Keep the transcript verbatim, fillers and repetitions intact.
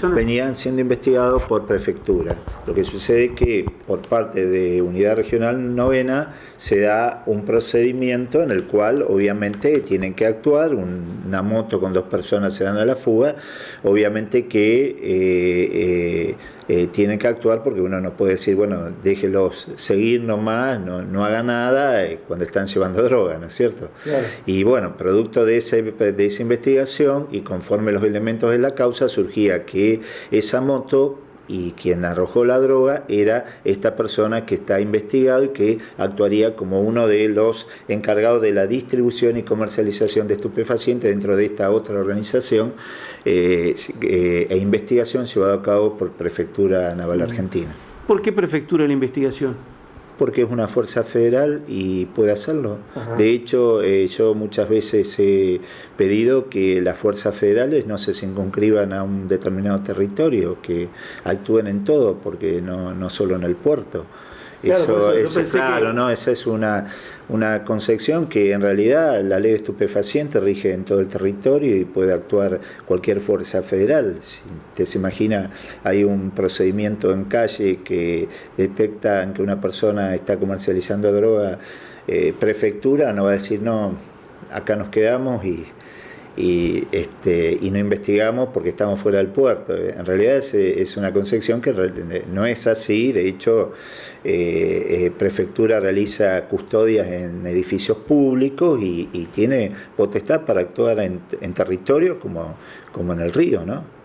personas? Venían siendo investigados por prefectura. Lo que sucede es que por parte de Unidad Regional Novena se da un procedimiento en el cual obviamente tienen que actuar. Un, una moto con dos personas se dan a la fuga. Obviamente que eh, eh, eh, tienen que actuar porque uno no puede decir, bueno, déjelos seguir nomás, no, no haga nada eh, cuando están llevando droga, ¿no es cierto? Claro. Y bueno, producto de, ese, de esa investigación y conforme los elementos de la causa surgía que esa moto y quien arrojó la droga era esta persona que está investigado y que actuaría como uno de los encargados de la distribución y comercialización de estupefacientes dentro de esta otra organización eh, eh, e investigación llevada a cabo por Prefectura Naval Argentina. ¿Por qué Prefectura la investigación? Porque es una fuerza federal y puede hacerlo. Ajá. De hecho, eh, yo muchas veces he pedido que las fuerzas federales no se circunscriban a un determinado territorio, que actúen en todo, porque no, no solo en el puerto. Claro, eso, eso claro, que... ¿no? Esa es una, una concepción que en realidad la ley de estupefacientes rige en todo el territorio y puede actuar cualquier fuerza federal. Si te se imagina, hay un procedimiento en calle que detecta que una persona está comercializando droga, eh, prefectura no va a decir no, acá nos quedamos y... Y, este, y no investigamos porque estamos fuera del puerto. En realidad es, es una concepción que no es así. De hecho, eh, eh, Prefectura realiza custodias en edificios públicos y, y tiene potestad para actuar en, en territorio como, como en el río, ¿no?